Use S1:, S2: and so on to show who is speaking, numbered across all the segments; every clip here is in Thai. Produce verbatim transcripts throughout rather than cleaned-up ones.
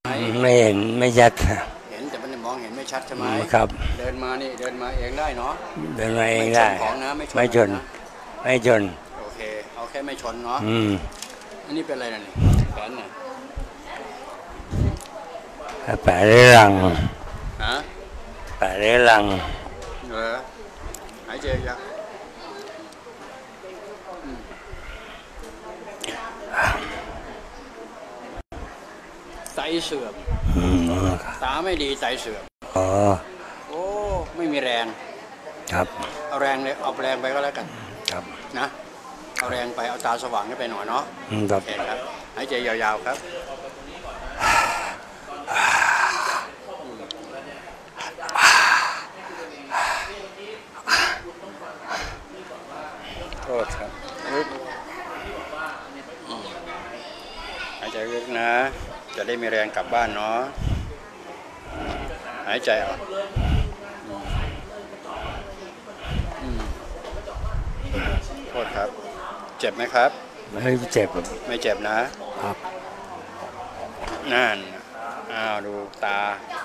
S1: ไม่เห็นไม่ชัด
S2: เห็นแต่มันมองเห็นไม่ชัดใช่ไหม
S1: ครับ
S2: เดินมานี่เดินมาเองได้เนาะ
S1: เดินมาเองได้ไม่ชนไม่ชน
S2: โอเคเอาแค่ไม่ชนเนาะ
S1: อืม
S2: อันนี้เป็นอะไรนะนี่แขนเนี่ย
S1: แผลเรื้อรัง
S2: ฮะ
S1: แผลเรื้อรัง
S2: เออหายใจยากไตเสื่อมตาไม่ดีไตเสื่อม
S1: อ๋อ
S2: โอ้ไม่มีแรง
S1: ครับ
S2: เอาแรงเลยเอาแรงไปก็แล้วกัน
S1: ครับ
S2: นะเอาแรงไปเอาตาสว่างไปหน่อยเนาะ
S1: ครั
S2: บโอเคครับหายใจยาวๆครับโทษครับลึกหายใจลึกนะจะได้มีแรงกลับบ้านเนาะหายใจออกโทษครับเจ็บไหมครับ
S1: ไม่เจ็บ
S2: ไม่เจ็บนะครับนั่นอ้าวดูตา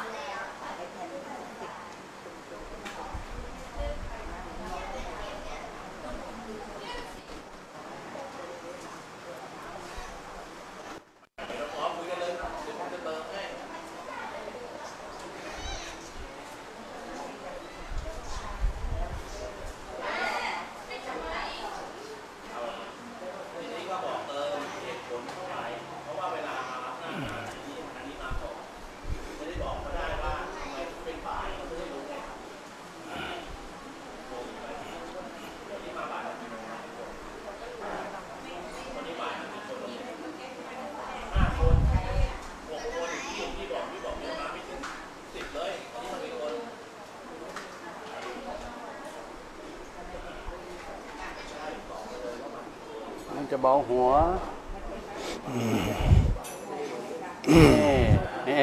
S2: มันจะเบาหัวนี่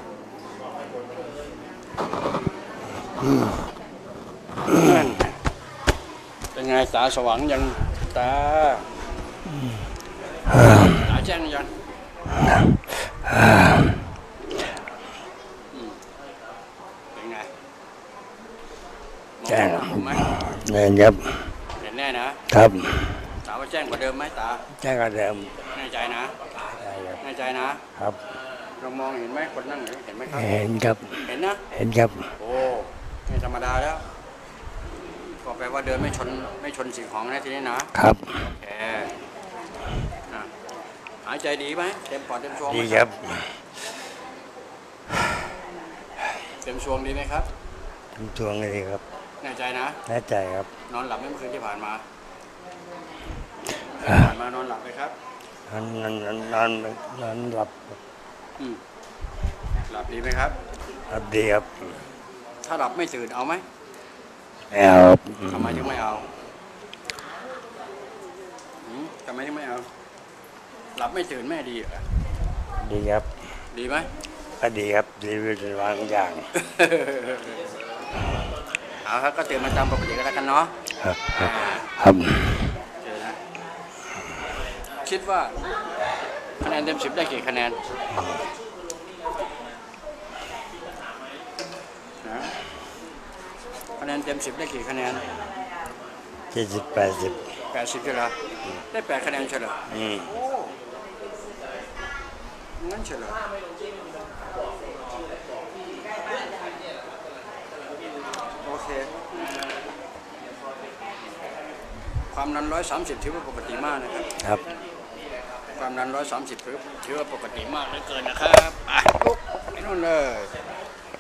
S2: เป็นไงตาสว่างยังตาตาแจ้งยังเป็นไง
S1: แจ้ง
S2: ไหม
S1: เห็นครับ
S2: เห็นแน่
S1: นะครับ
S2: ตาว่าแจ้งกว่าเดิมไหมตา
S1: แจ้งกว่าเดิม
S2: แน่ใจนะแน่ใจนะครับเรามองเห็นไหมคนนั่งเห็นไหมครับ
S1: เห็นครับ
S2: เห็นนะ
S1: เห็นครับ
S2: โอ้ไม่ธรรมดาแล้วก็แปลว่าเดินไม่ชนไม่ชนสิ่งของนะทีนี้นะครับโอเคหายใจดีไหมเต็มปอดเต็มช่วง
S1: ดีครับ
S2: เต็มช่วงดีไหมครับ
S1: เต็มช่วงดีครับ
S2: แน่ใจนะ
S1: แน่ใจครับ
S2: นอนหลับไหมเมื่อคืนที่ผ่านมาผ่านมานอนหลับไหมครับ
S1: นอนนอนนอนนอนหลับ
S2: หลับดีไหมครับ
S1: หลับดีครับ
S2: ถ้าหลับไม่ตื่นเอาไหม
S1: ไม่เอา
S2: ทำไมถึงไม่เอาทำไมถึงไม่เอาหลับไม่ตื่นแม่ดีเหรอ
S1: ดีครับ
S2: ดีไหม
S1: ก็ดีครับดีเป็นบางอย่าง
S2: เอาครับก็ตื่นมาตามปกติก็แล้วกันเนาะ
S1: ครับ
S2: คิดว่าคะแนนเต็มสิบได้กี่คะแนนคะแนนเต็มสิบได้กี่คะแนน
S1: เจ็ดสิบแปดสิบ
S2: แปดสิบใช่ไหมได้แปดคะแนนใช่ไหม
S1: อืม
S2: งั้นใช่ไหมโอเคความดันร้อยสามสิบถือว่าปกติมากนะครับ
S1: ครับ
S2: ความดันร้อยสามสิบถือว่าปกติมากเหลือเกินนะครับไปลุกไปนู่นเลย